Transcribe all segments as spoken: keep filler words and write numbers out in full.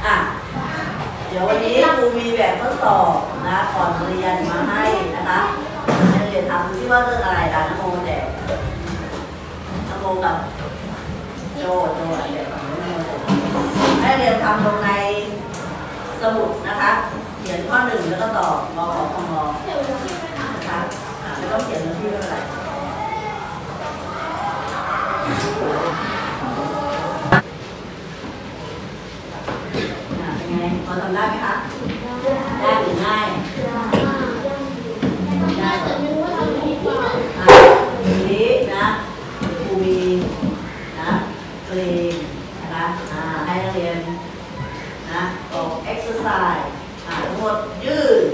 อ่ะเดี๋ยววันนี้ครูมีแบบทดสอบนะก่อนเรียนมาให้นะคะให้เรียนทำที่ว่าเรื่องอะไรล่ะนโมแจกนโมกับโจโจอะไรแบบนี้ให้เรียนทำลงในสมุดนะคะเขียนข้อหนึ่งแล้วก็ตอบงอขอของงอนะคะไม่ต้องเขียนเรื่องที่เรื่องอะไรเป็นไงพอทำได้ไหมคะได้หรือง่ายได้แต่ไม่รู้ว่าทำผิดหรือเปล่าทีนี้นะครูมีนะเพลงนะคะให้นักเรียนนะออกเอ็กซ์ไซส์ทั้งหมดยืด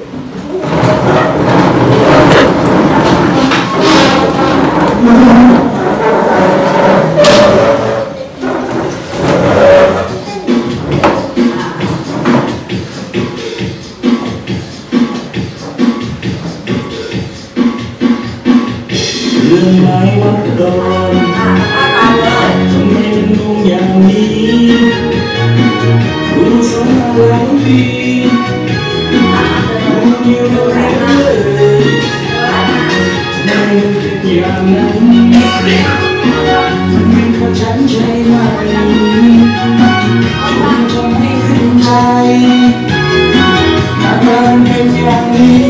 เรื่องไม้วัดดอนทำไมมันงงอย่างนี้รู้สองหลายปีงงอยู่เรื่อยทำไมมันเป็นอย่างนั้นมันเป็นเพราะฉันใจไม่จนทำให้ขึ้นใจอาการเป็นอย่างนี้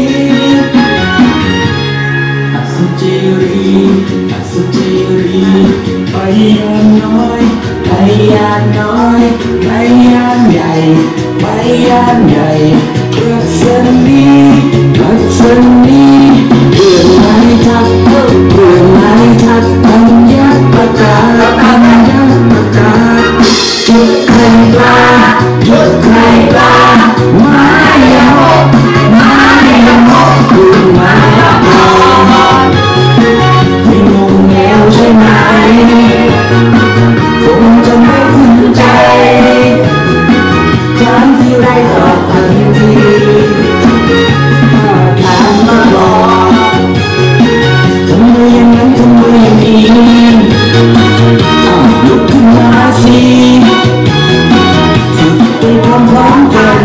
อัศจรีอัศจรีไปยานน้อยไปยานน้อยไปยานใหญ่ไปยานใหญ่รัศมีรัศมีเพื่อนไม้ทักเพื่อนไม้ทักปัญญาประกาศปัญญาประกาศจุดไข่ปลาจุดไข่ปลาไม้ยะโมไม้ยะโมเพื่อนไม้ทักไม่งงแล้วใช่ไหมคงจะไม่ขึ้นใจถามที่ไรตอบทันทีถ้าถามมาบอกทำไมอย่างนั้นทำไมอย่างนี้อ้าวลุกขึ้นมาสิฝึกไปพร้อมๆกัน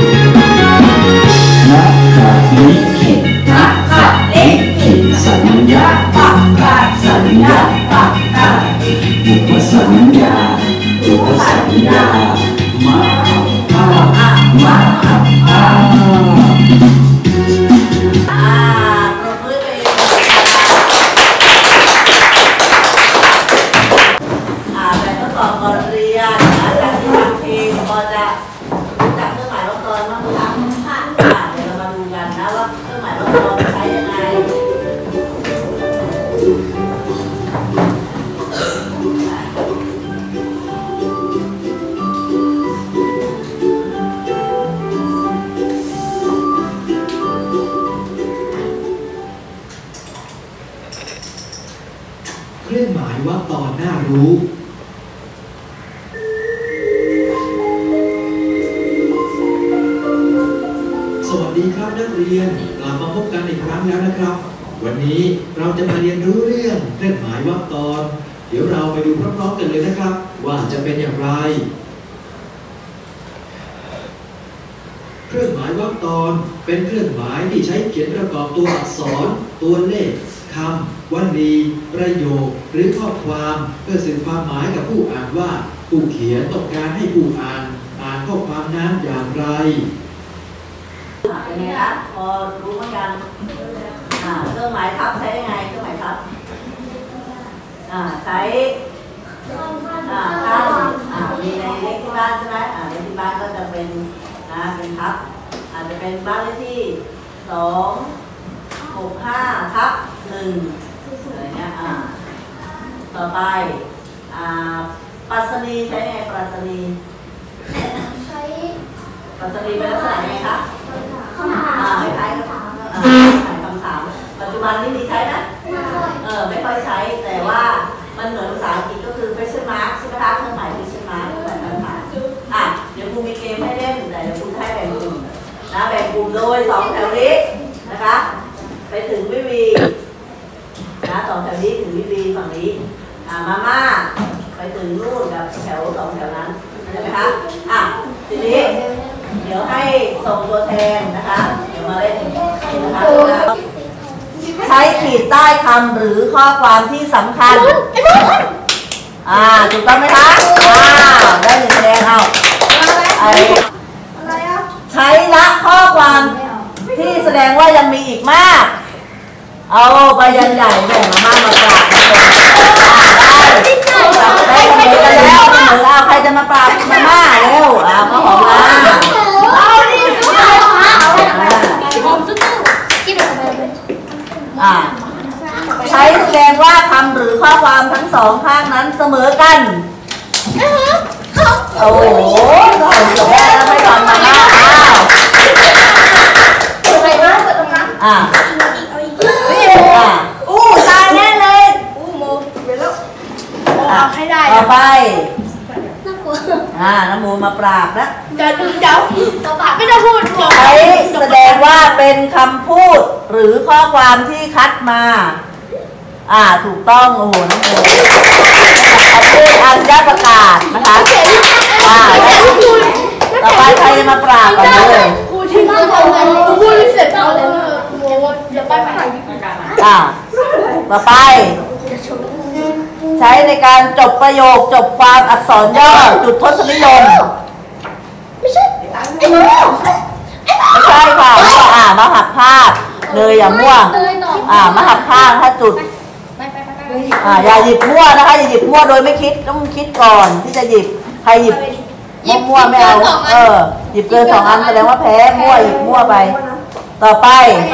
นักขัดลิขิตนักขัดลิขิตสัญญาปักกาสัญญาปักกาอุปสัญญาอุปสัญญามาอามาอาอ่าปรบมือตัวเองอ่าแบบทดสอบก่อนเรียนนะจากที่ทำเพลงพอจะรู้จักเครื่องหมายลดตอนบ้างไหมคะค่ะเดี๋ยวเรามาดูกันนะว่าเครื่องหมายลดตอนใช้ยังไงเครื่องหมายว่าตอนน่ารู้สวัสดีครับนักเรียนกลับมาพบกันอีกครั้งแล้วนะครับวันนี้เราจะมาเรียนรู้เรื่องเครื่องหมายวรรคตอนเดี๋ยวเราไปดูพร้อมๆกันเลยนะครับว่าจะเป็นอย่างไรเครื่องหมายวรรคตอนเป็นเครื่องหมายที่ใช้เขียนประกอบตัวอักษรตัวเลขคำวลีประโยคหรือข้อความเพื่อสื่อความหมายกับผู้อ่านว่าผู้เขียนต้องการให้ผู้อ่านอ่านข้อความนั้นอย่างไรเป็นไงคะพอรู้มั้ยยังอ่าเครื่องหมายทับใช้ยังไงเครื่องหมายทับอ่าใช้อ่าตั้งอ่ามีในเลขที่บ้านใช่ไหมอ่าเลขที่บ้านก็จะเป็นนะเป็นทับอาจจะเป็นบ้านเลขที่สองหกห้าทับหนึ่งอะไรเงี้ยอ่าต่อไปอ่าปรัชนีใช้ไงปรัชนีใช้ปรัชนีเป็นลักษณะยังไงคะคำถามอ่าคล้ายๆคำถามคำถามปัจจุบันนี้มีใช้ไหมเออไม่ค่อยใช้แต่ว่ามันเหมือนภาษาอังกฤษก็คือ question mark ใช่ไหมคะเครื่องหมาย question mark เครื่องหมายคำถามอ่ะเดี๋ยวครูมีเกมให้เล่นแต่เดี๋ยวครูให้แบ่งกลุ่มนะแบ่งกลุ่มโดยสองแถวนี้นะคะไปถึงวิวีนะสองแถวนี้ถึงวิวีฝั่งนี้อ่ามาม่าไปถึงนู่นกับแถวสองแถวนั้นใช่ไหมคะอ่ะทีนี้เดี๋ยวให้ส่งตัวแทนนะคะเดี๋ยวมาเล่นนะคะใช้ขีดใต้คำหรือข้อความที่สำคัญอ่าถูกต้องไหมคะอ่าได้หนึ่งคะแนนเอาไอใช้ละข้อความที่แสดงว่ายังมีอีกมากเอาไปยันใหญ่แบ่งมามากมากราบได้ได้เสมอกันแล้วเสมอเอาใครจะมาปราบมาม่าเร็วอ่ามาหอมมาอ่าใช้แสดงว่าคำหรือข้อความทั้งสองข้างนั้นเสมอกันโอ้โหเราจบแล้วไม่ทำมาม่าอ้าวอ่าอ่าอู้ตายแน่เลยอู้โมเป็นแล้วเอาให้ได้ต่อไปอ่าน้ำมูมาปราบนะเดี๋ยวเดี๋ยวไม่ต้องพูดใช้แสดงว่าเป็นคำพูดหรือข้อความที่คัดมาอ่าถูกต้องโอ้โหน้ำมูประเภทอัญญประกาศนะคะอ่าต่อไปใครจะมาปราบกันเลยครูที่มาทำงานครูพูดเสร็จแล้วเลยเดี๋ยวไปใหม่อ่าต่อไปใช้ในการจบประโยคจบความอักษรย่อจุดทศนิยมไม่ใช่ไอ้โม่ไม่ใช่ค่ะอ่ามาหักภาพเลยอย่ามั่วอ่ามาหักภาพถ้าจุดอ่าอย่าหยิบมั่วนะคะอย่าหยิบมั่วโดยไม่คิดต้องคิดก่อนที่จะหยิบใครหยิบมั่วไม่เอาเออหยิบเกินสองอันแสดงว่าแพ้มั่วหยิบมั่วไปต่อไป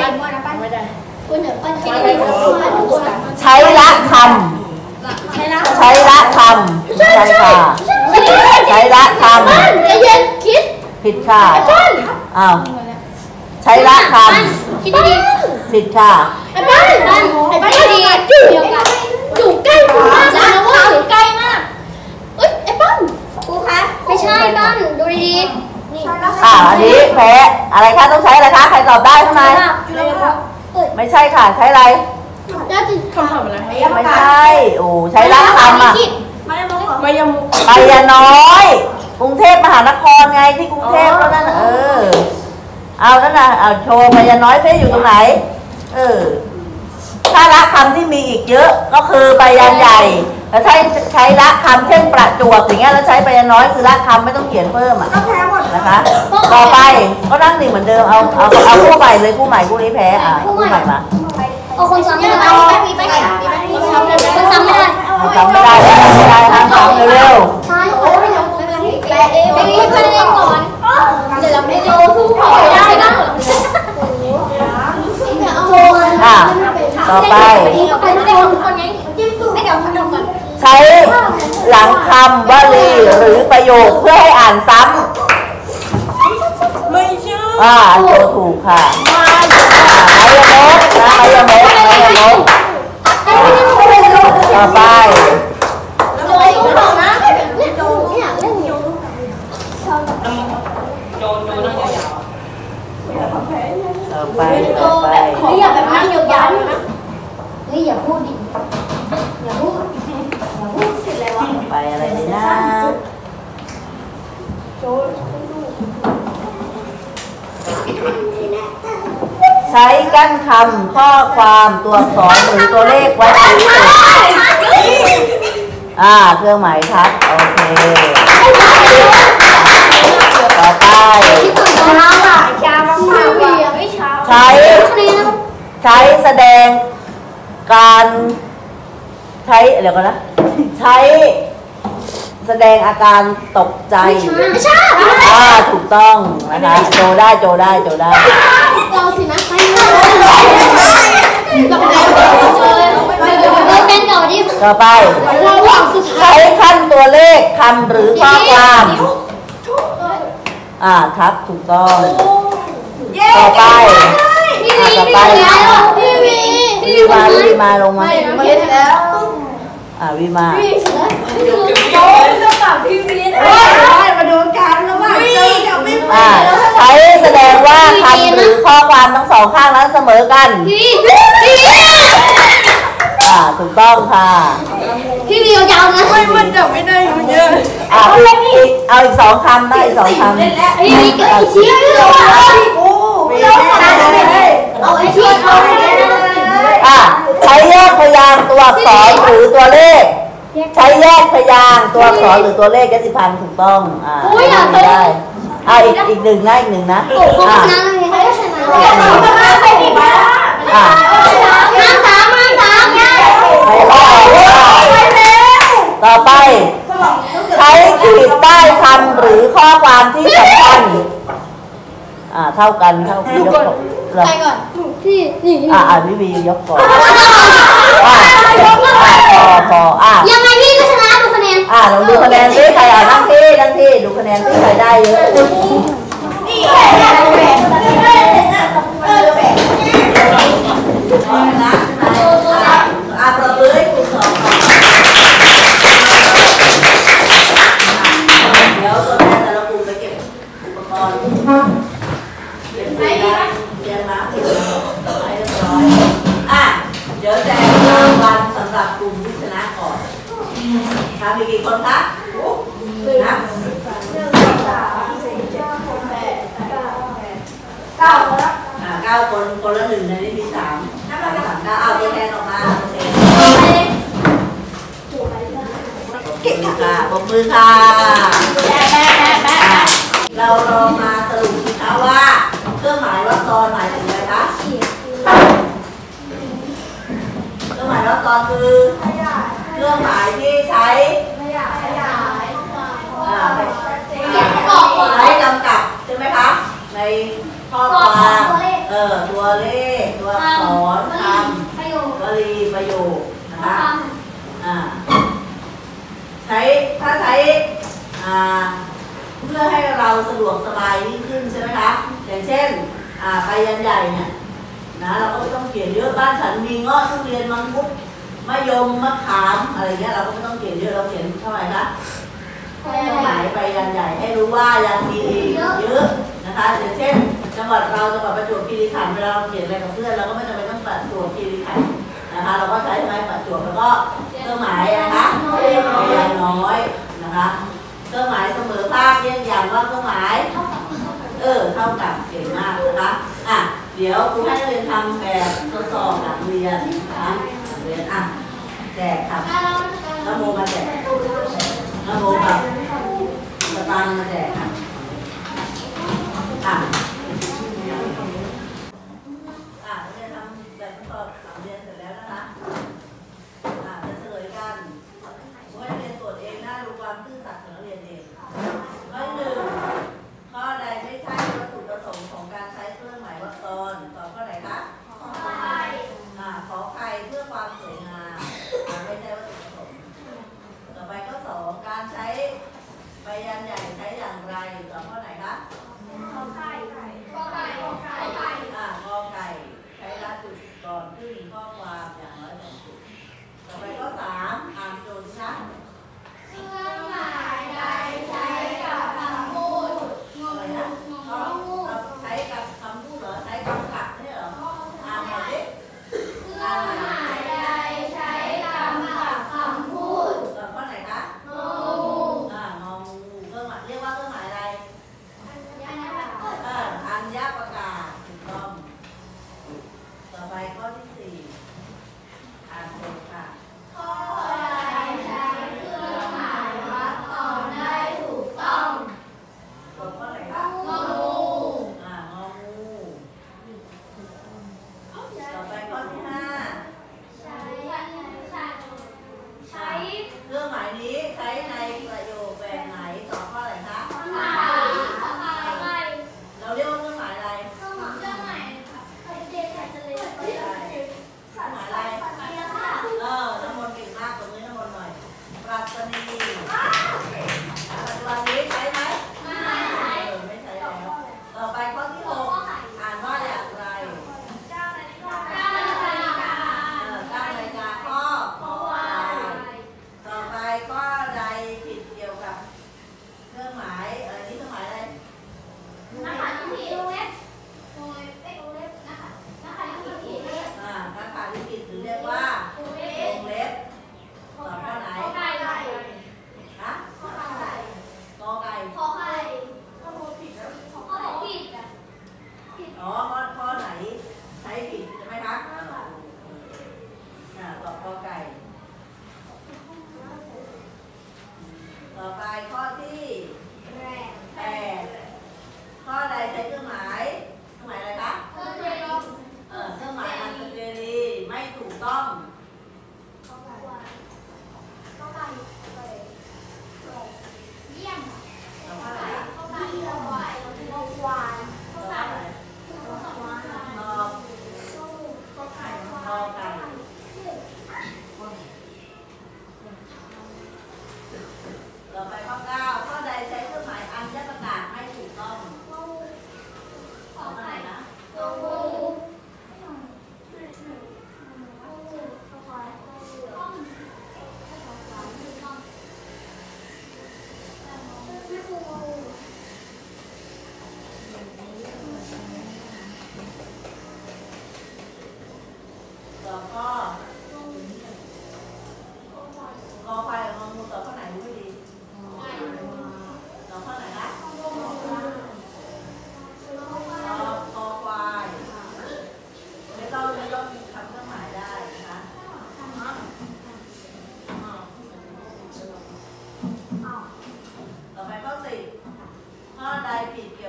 ใช้ละคำใช้ละคำใช่ค่ะใช้ละคำผิดค่ะอ้าวใช้ละคำผิดค่ะไอ้บ้านไอ้บ้านดีเดียวกันอยู่ใกล้ครูมากนะว่าอยู่ใกล้มากเอ้ยไอ้บ้านครูคะไม่ใช่บ้านดูดีๆนี่อ่าอันนี้แพ้อะไรคะต้องใช้อะไรคะใครตอบได้ทำไมไม่ใช่ค่ะใช้อะไรแล้วจะคำถามอะไรไม่ใช่โอ้ใช้ละคำอ่ะไปยมุกไปยาน้อยกรุงเทพมหานครไงที่กรุงเทพแล้วนั่นเออเอานั่นน่ะเอาโชว์ไปยาน้อยเพ่อยู่ตรงไหนเออถ้าละคำที่มีอีกเยอะก็คือไปยันใหญ่แล้วใช้ใช้ละคำเช่นประจวบอย่างเงี้ยแล้วใช้ไปยันน้อยคือละคำไม่ต้องเขียนเพิ่มอ่ะนะคะต่อไปก็นั่งหนึ่งเหมือนเดิมเอาเอาเอาคู่ใหม่เลยคู่ใหม่คู่นี้แพ้อ่ะคู่ใหม่มาเอาคนซ้ำไม่ได้มีไปคนซ้ำไม่ได้คนซ้ำไม่ได้คนซ้ำไม่ได้ไม่ได้ทางซ้ำเร็วใช่โอ้ยน้องแปะเองไปไปเล่นก่อนเดี๋ยวเราไม่ดูสู้ขอได้นะอ่ะต่อไปใช้หลังคำวลีหรือประโยคเพื่อให้อ่านซ้ำไม่ใช่อ่าโจถูกค่ะไอยโมกนะไอยโมกไอยโมกต่อไปโจถูกนะโจอยากเล่นโจโจโจนั่งยาวต่อไปต่อไปนี่อย่าแบบนั่งยาวๆนะนี่อย่าพูดดิอย่าพูดอย่าพูดสิอะไรวะไปอะไรดีนะใช้กั้นคำข้อความตัวอักษรหรือตัวเลขไว้ที่สุดอ่าเครื่องหมายทับโอเคต่อไปใช้ใช้แสดงการใช้เดี๋ยวก่อนนะใช้แสดงอาการตกใจไม่ใช่อ่าถูกต้องนะคะโจได้โจได้โจได้เราสินะไปเป็นเก่าดิต่อไปใช้ขั้นตัวเลขคำหรือข้อความอ่าครับถูกต้องต่อไปต่อไปพี่วีวีมาวีมาลงมามาเล่นแล้วอ่าวีมาโอ้ยต้องกลับพี่วีนะมาดูกันแล้วว่าเจอกับพี่วีใช้แสดงว่าคำหรือข้อความทั้งสองข้างนั้นเสมอกันพี่วีอ่าถูกต้องค่ะพี่พี่วียาวๆนะไม่มันจะไม่ได้เยอะอ่ะอีกเอาอีกสองคำได้อีกสองคำพี่วีก็ไอชี้เลยว่ะเอาไอชี้เอาไปอ่ะใช้แยกพยางค์ตัวอักษรหรือตัวเลขใช้แยกพยางค์ตัวอักษรหรือตัวเลขยศิพันธ์ถูกต้องอ่าได้อ่ะอีกอีกหนึ่งนะอีกหนึ่งนะอ่ะอ่ะห้ามสามห้ามสามไปว่าต่อไปใช้ขีดใต้คำหรือข้อความที่สำคัญอ่าเท่ากันเท่ากันยกก่อนใครก่อนพี่นี่อ่าอ่าวิวียกก่อนอ่าพอพออ่ายังไงพี่ก็ชนะดูคะแนนอ่าลองดูคะแนนซิใครอ่านั่งที่นั่งที่ดูคะแนนที่ใครได้เยอะนี่นะอ่าประมือให้คุณสองเดี๋ยวตัวแทนแต่ละกลุ่มไปเก็บอุปกรณ์เก็บสีนะเรียนมาให้เรียบร้อยอ่ะเดี๋ยวแจกรางวัลสำหรับกลุ่มที่ชนะก่อนทำมีกี่คนคะนะเก้าคนละอ่าเก้าคนคนละหนึ่งในนี้มีสามสามเก้าเอาตัวแทนออกมาโอเคเก่งค่ะปรบมือค่ะเราลองมาสรุปนะคะว่าเครื่องหมายวรรคตอนหมายถึงอะไรคะเครื่องหมายวรรคตอนคือเครื่องหมายที่ใช้ใช้กำกับใช่ไหมคะในข้อความเออตัวเลขตัวอักษรคำวลีประโยคนะคะอ่าใช้ถ้าใช้อ่าเพื่อให้เราสะดวกสบายยิ่งขึ้นใช่ไหมคะอย่างเช่นอ่าไปยันใหญ่เนี่ยนะเราก็ไม่ต้องเขียนเยอะบ้านฉันมีเงาะทุเรียนมังคุดมะยมมะขามอะไรเงี้ยเราก็ไม่ต้องเขียนเยอะเราเขียนเท่าไหร่คะหมายไปยันใหญ่ให้รู้ว่ายังมีเยอะนะคะอย่างเช่นจังหวัดเราจังหวัดประจวบคีรีขันธ์เวลาเราเขียนอะไรกับเพื่อนเราก็ไม่จำเป็นต้องประจวบคีรีขันธ์นะคะเราก็ใช้ไม้ประจวบแล้วก็เครื่องหมายนะคะพยางค์น้อยนะคะเครื่องหมายเสมอภาคเรียกอย่างว่าเครื่องหมายเออเท่ากับเก่งมากนะคะอ่ะเดี๋ยวครูให้นักเรียนทำแบบทดสอบหลังเรียนนะคะเรียนอ่ะแจกค่ะน้ำโมมาแจกน้ำโมกับสตางค์มาแจกค่ะอ่ะอ่ะนักเรียนทำแบบทดสอบหลังเรียนเสร็จแล้วนะคะอ่ะจะเฉลยกันเมื่อเรียนตรวจเองน่ารู้ความซื่อสัตย์ของนักเรียนเองข้อหนึ่งข้อใดไม่ใช่วัตถุประสงค์ของการใช้เครื่องหมายวรรคตอนตอบข้อไหนคะขอไข่อ่าขอไข่เพื่อความสวยงามไม่ใช่วัตถุประสงค์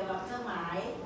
กับเครื่องหมาย